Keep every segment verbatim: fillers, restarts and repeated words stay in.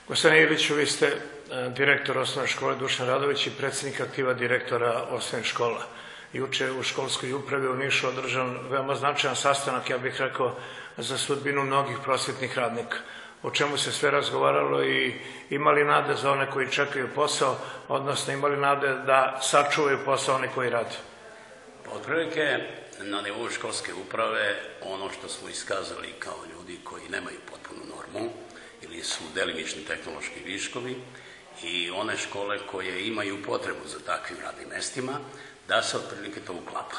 Gospodine Iliću, vi ste direktor osnovne škole Dušan Radović i predsjednik aktiva direktora osnovnih škola. Juče u školskoj upravi u Nišu održan veoma značajan sastanak, ja bih rekao, za sudbinu mnogih prosvetnih radnika. O čemu se sve razgovaralo i imali nade za one koji čekaju posao, odnosno imali nade da sačuvaju posao oni koji rade? Otprilike na nivou školske uprave ono što smo iskazali kao ljudi koji nemaju potpunu normu ili su delimični tehnološki viškovi i one škole koje imaju potrebu za takvim radnim mestima, da se otprilike to uklapa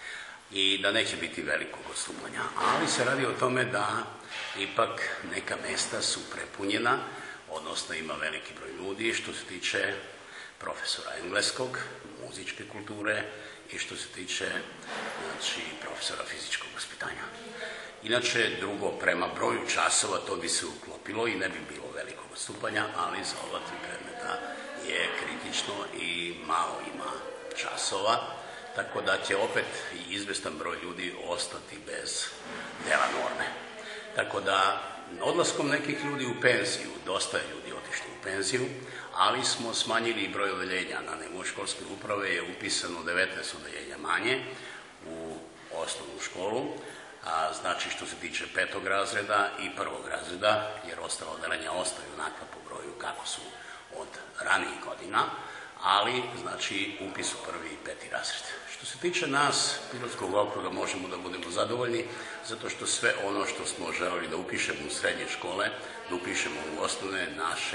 i da neće biti velikog odstupanja. Ali se radi o tome da ipak neka mesta su prepunjena, odnosno ima veliki broj ljudi što se tiče profesora engleskog, muzičke kulture i što se tiče znači, profesora fizičkog vaspitanja. Inače, drugo, prema broju časova to bi se uklopilo i ne bi bilo velikog odstupanja, ali za ova tri predmeta je kritično i malo ima časova, tako da će opet i izvestan broj ljudi ostati bez dela norme. Tako da, odlaskom nekih ljudi u penziju, dosta je ljudi otišlo u penziju, ali smo smanjili broj odeljenja. Na nivou školske uprave je upisano devetnaest odeljenja manje u osnovnu školu, a znači što se tiče petog razreda i prvog razreda, jer ostala odeljenja ostaju onakva po broju kako su od ranijih godina, ali znači upis u prvi i peti razred. Što se tiče nas, Pirotskog okruga, možemo da budemo zadovoljni, zato što sve ono što smo želeli da upišemo u srednje škole, da upišemo u osnovne, naše,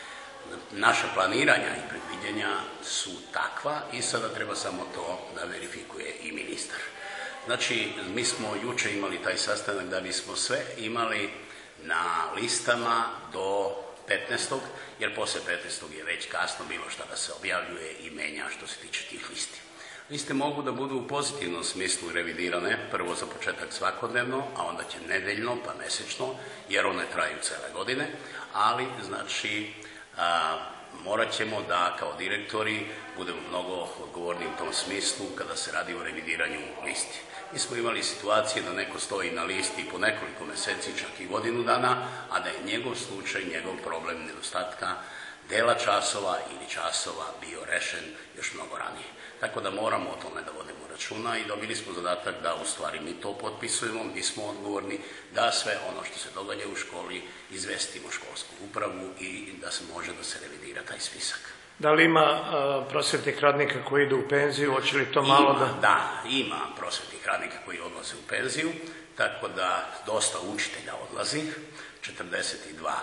naša planiranja i predviđenja su takva i sada treba samo to da verifikuje i ministar. Znači, mi smo juče imali taj sastanak da bismo sve imali na listama do petnaestog jer posle petnaestog je već kasno bilo šta da se objavljuje i menja što se tiče tih listi. Liste mogu da budu u pozitivnom smislu revidirane, prvo za početak svakodnevno, a onda će nedeljno pa mesečno, jer one traju cele godine, ali znači a, morat ćemo da kao direktori budemo mnogo odgovorni u tom smislu kada se radi o revidiranju listi. Mi smo imali situacije da neko stoji na listi po nekoliko meseci, čak i godinu dana, a da je njegov slučaj, njegov problem nedostatka dela časova ili časova bio rešen još mnogo ranije. Tako da moramo o tome da vodimo računa i dobili smo zadatak da u stvari mi to potpisujemo, mi smo odgovorni da sve ono što se događa u školi izvestimo školsku upravu i da se može da se revidira taj spisak. Da li ima uh, prosvetnih radnika koji idu u penziju, hoće li to malo da... Ima, da, ima prosvetnih radnika koji odlaze u penziju, tako da dosta učitelja odlazi, četrdeset dva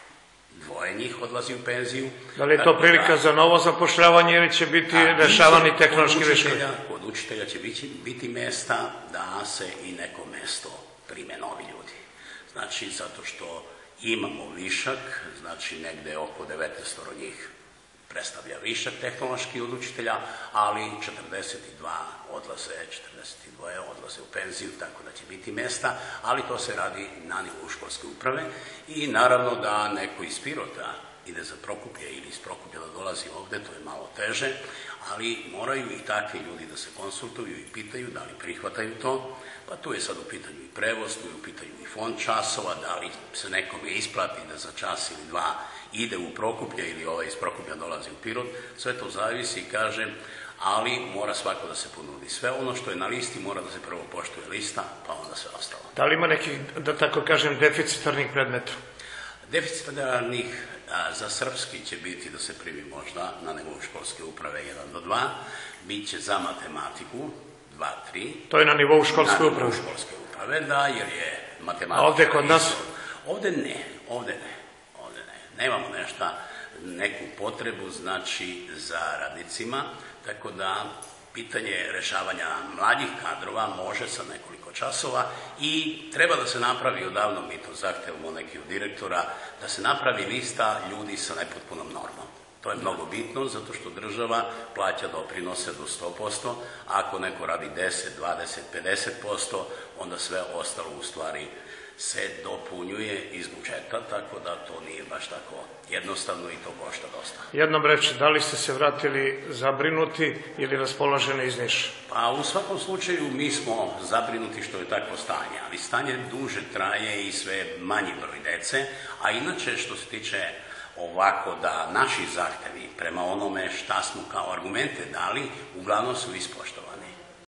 dvoje njih odlazi u penziju. Da li je to prilika za novo zapošljavanje ili će biti rešavani tehnološki viškovi? Kod učitelja će biti, biti mesta da se i neko mesto prime novi ljudi. Znači, zato što imamo višak, znači negde oko devetnaest njih predstavlja višak tehnološki od učitelja, ali četrdeset dva odlaze, četrdeset dva odlaze u penziju, tako da će biti mesta, ali to se radi na nivou školske uprave i naravno da neko iz Pirota ide za Prokuplje ili iz Prokuplja da dolazi ovde, to je malo teže, ali moraju i takvi ljudi da se konsultuju i pitaju da li prihvataju to, pa tu je sad u pitanju i prevoz, tu je u pitanju i fond časova, da li se nekome isplati da za čas ili dva ide u Prokuplje ili ovaj iz Prokuplja dolazi u Pirot, sve to zavisi, kažem, ali mora svako da se ponudi. Sve ono što je na listi mora da se prvo poštuje lista, pa onda sve ostalo. Da li ima nekih, da tako kažem, deficitarnih predmeta? Deficitarnih a, za srpski će biti da se primi možda na nivou školske uprave jedan do dva, bit će za matematiku dva tri. To je na nivou školske uprave? Na nivou školske uprave, da, jer je matematika... A ovde kod nas? Ovde ne, ovde ne. Nemamo nešta, neku potrebu, znači, za radnicima, tako da pitanje rešavanja mlađih kadrova može sa nekoliko časova i treba da se napravi, odavno mi to zahtevamo neki od direktora, da se napravi lista ljudi sa nepotpunom normom. To je mnogo bitno, zato što država plaća doprinose do sto posto, a ako neko radi deset, dvadeset, pedeset posto, onda sve ostalo u stvari se dopunjuje iz budžeta, tako da to nije baš tako jednostavno i to košta dosta. Jednom reći, da li ste se vratili zabrinuti ili raspoloženi iz Niša? Pa u svakom slučaju mi smo zabrinuti što je takvo stanje, ali stanje duže traje i sve manji broj dece, a inače što se tiče ovako da naši zahtevi prema onome šta smo kao argumente dali, uglavnom su ispoštovani.